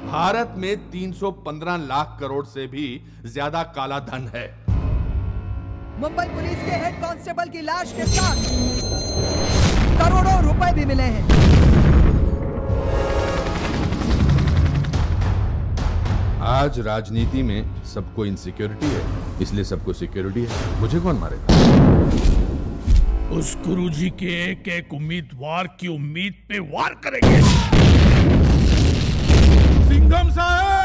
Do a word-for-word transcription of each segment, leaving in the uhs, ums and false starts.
भारत में तीन सौ पंद्रह लाख करोड़ से भी ज्यादा काला धन है। मुंबई पुलिस के हेड कांस्टेबल की लाश के साथ करोड़ों रुपए भी मिले हैं। आज राजनीति में सबको इनसिक्योरिटी है, इसलिए सबको सिक्योरिटी है। मुझे कौन मारेगा? उस गुरुजी के एक एक उम्मीदवार की उम्मीद पे वार करेंगे। सिंघम साहब!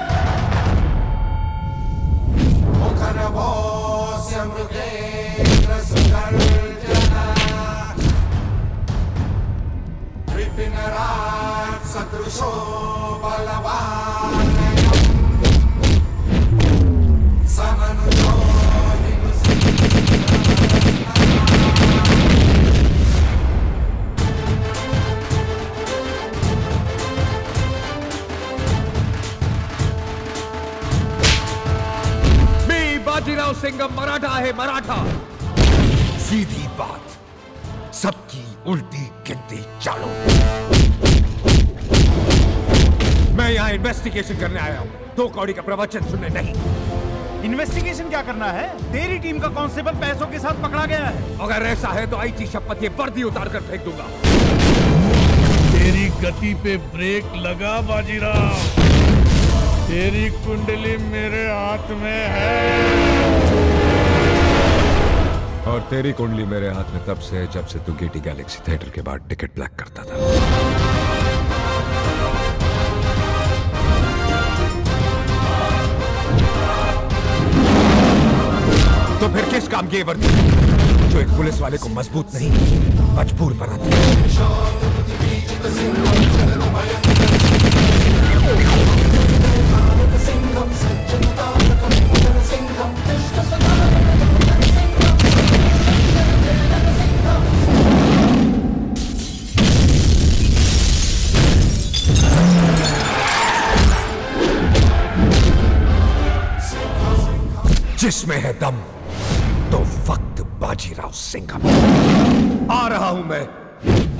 बाजीराव सिंघम मराठा है, मराठा। सीधी बात, सबकी उल्टी गिनती चालू। मैं यहाँ इन्वेस्टिगेशन करने आया हूँ, दो कौड़ी का प्रवचन सुनने नहीं। इन्वेस्टिगेशन क्या करना है? तेरी टीम का कांस्टेबल पैसों के साथ पकड़ा गया है। अगर ऐसा है तो आई ची शपथ ये वर्दी उतार कर फेंक दूंगा। तेरी गति पे ब्रेक लगा बाजीराव। तेरी कुंडली मेरे हाथ में है और तेरी कुंडली मेरे हाथ में तब से है जब से तू गेटी गैलेक्सी थिएटर के बाद टिकट ब्लैक करता था। तो फिर किस काम की वर्दी जो एक पुलिस वाले को मजबूत नहीं मजबूर बनाती है? जिसमें है दम तो वक्त बाजीराव सिंघम। आ रहा हूं मैं।